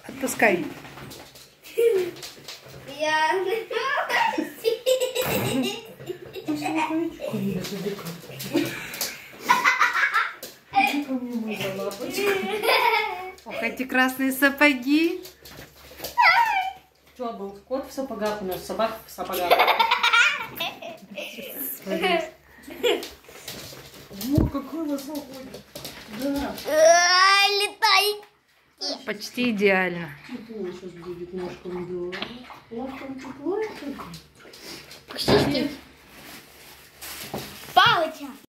Отпускай. Ох, эти красные сапоги. Что, был кот в сапогах, у нас собака в сапогах. О, какой носок ходит. Да. Летай. Почти идеально. Тепло сейчас будет ножкам, да. Лапкам тепло. Почти. Палочка.